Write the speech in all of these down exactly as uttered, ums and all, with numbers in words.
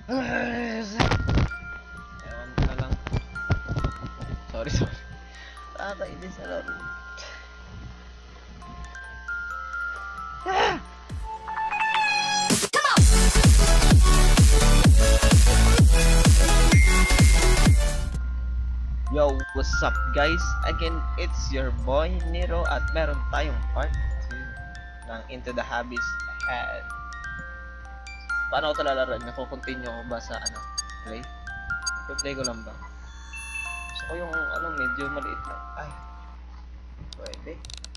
Ewan ko na lang. Sorry, sorry. Nakakainis na lang. Ah! Yo, what's up guys? Again, it's your boy Nero at meron tayong part two ng Into the Abyss Ahead. Paano ko ito lalaroin? Nakukontinue ko ba sa ano? Play? I-play ko lang ba? Gusto ko yung ano, medyo maliit lang. Ay, pwede.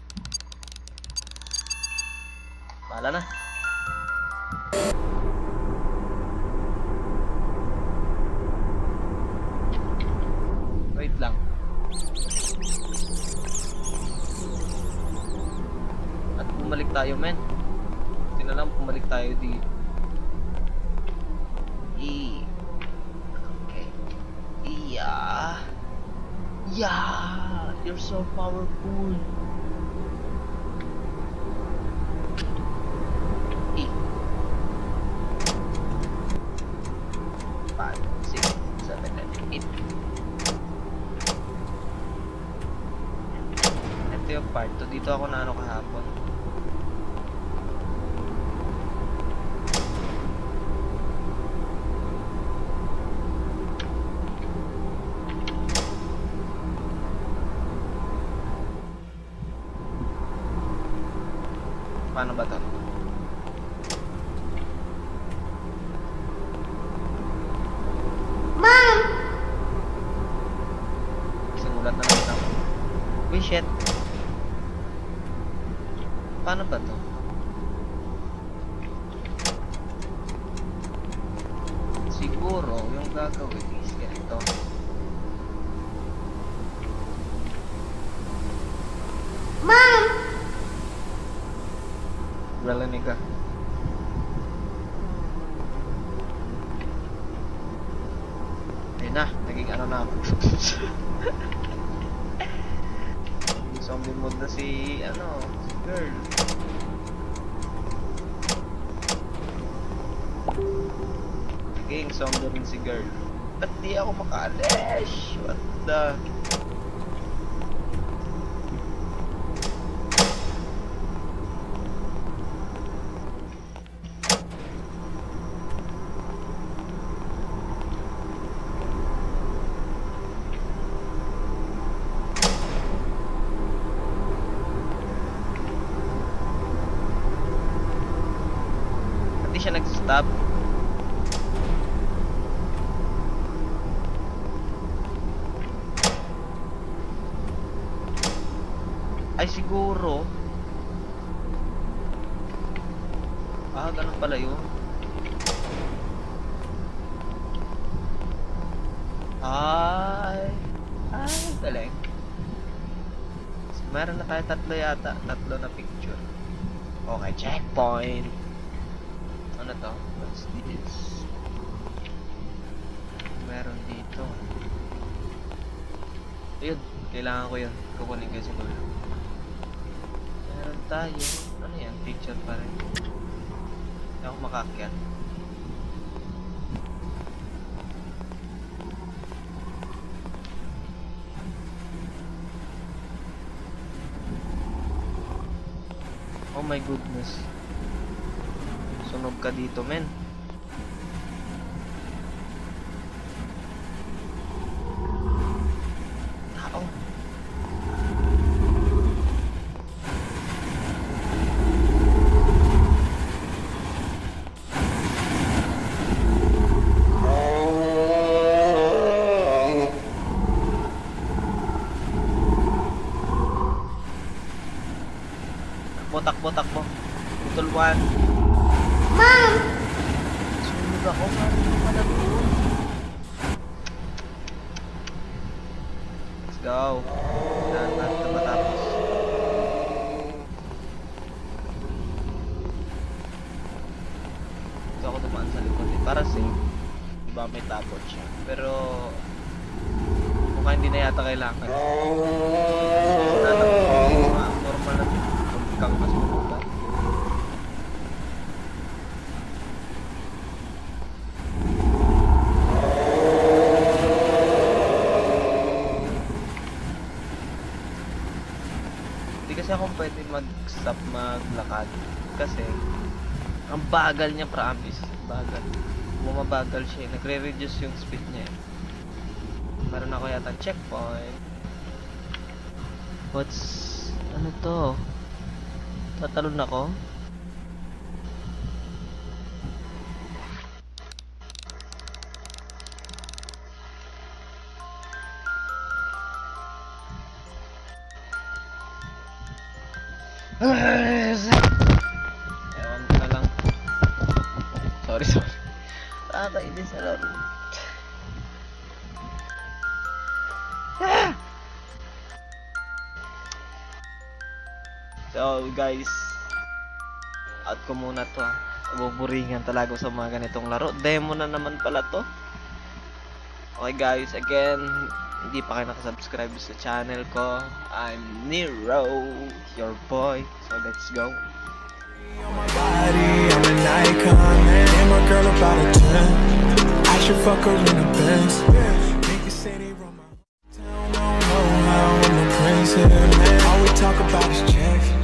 Bahala na. Wait lang. At bumalik tayo, men. Buti na lang bumalik tayo dito. E. Okay. Yeah. Yeah. You're so powerful. E. Five, six, seven, eight. Ito yung part to. Dito ako na ano kahapon. Paano ba to? Mom! Simulat na lang ako. Uy, shit. Paano ba to? Siguro, yung gagawin is ganito. Mom! Relanig ka. Ayun na, naging ano na ako. Naging zombie mode na si, ano, si girl. Naging zombie rin si girl. Ba't di ako makaalis? What the... Hindi siya nag-stop. Ay siguro. Ah, ganun pala yun. Ay. Ay, galing. Meron na tayo tatlo yata. Tatlo na picture. Okay, checkpoint. Ano to? What's this? Meron dito. Ayun, kailangan ko yun. Kukunin ko siguro. Meron tayo. Ano yan? Picture pa rin. Hindi ako makakyat. Oh my goodness. Sunog ka dito, men. Tao. Takbo, takbo, takbo. Tutulwan. Mom! Sunog ako, man. Pala doon. Let's go. Dahan natin ito matapos. Ito ako dumaan sa likod. Eh. Para safe. Diba may tapon siya. Pero mukhang hindi na yata kailangan. Nanap ko. Mga normal na kang mas mabuka. kasi akong pwede mag-stop maglakad. Kasi, ang bagal niya, promise. Bagal. Bumabagal siya. Nagre-reduce yung speed niya. Meron ako yata checkpoint. What's... Ano to? Tatalon ako? Ewan ko na lang. Sorry, sorry. Nakakainis na lang. So guys, out ko muna to ah. Buburingan talaga sa mga ganitong laro. Demo na naman pala to. Okay guys, again, hindi pa kayo nakasubscribe sa channel ko. I'm Nero, your boy. So let's go. My body, I'm an icon, and my girl about a ten. I should fuck her in a Benz. Niggas say they run my town, don't know how I'm the prince here, man. All we talk about is checks.